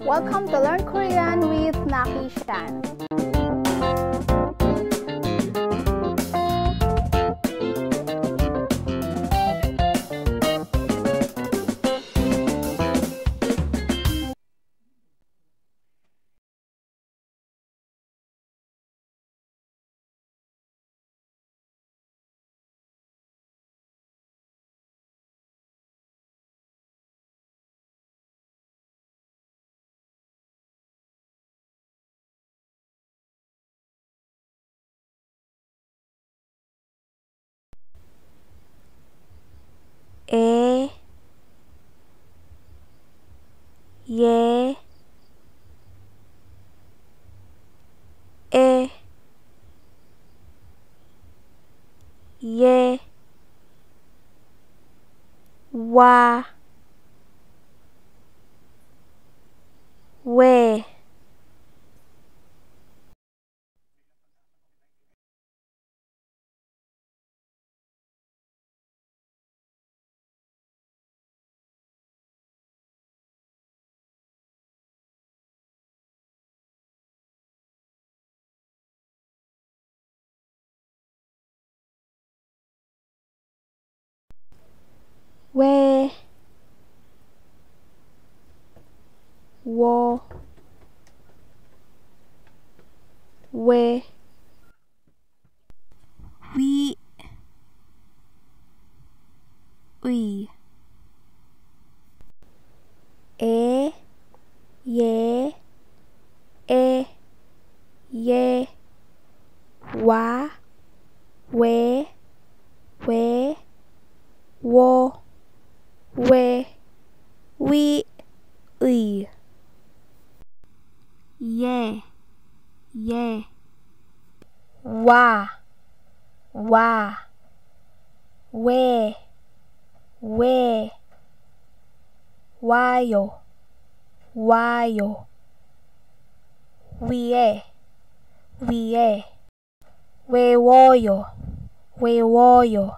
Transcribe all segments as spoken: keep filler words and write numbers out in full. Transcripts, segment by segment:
Welcome to Learn Korean with Naki Shan. 에, 예, 에, 예, 와, 왜, 왜, 워, 왜, 위, 의, 에, 예, 에, 예, 와, 왜, 왜, 워, 왜, 위, 의, 예, 예, 와, 와, 왜, 왜, 와요, 와요, 위에, 위에, 외워요, 외워요,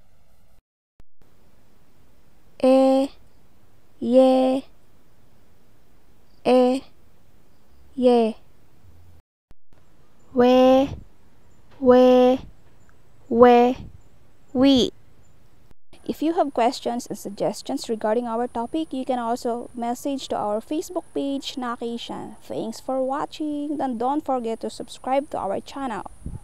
에, 예, 에, 예, 왜, 왜, 왜, 위. If you have questions and suggestions regarding our topic, you can also message to our Facebook page, Naki Shan. Thanks for watching, and don't forget to subscribe to our channel.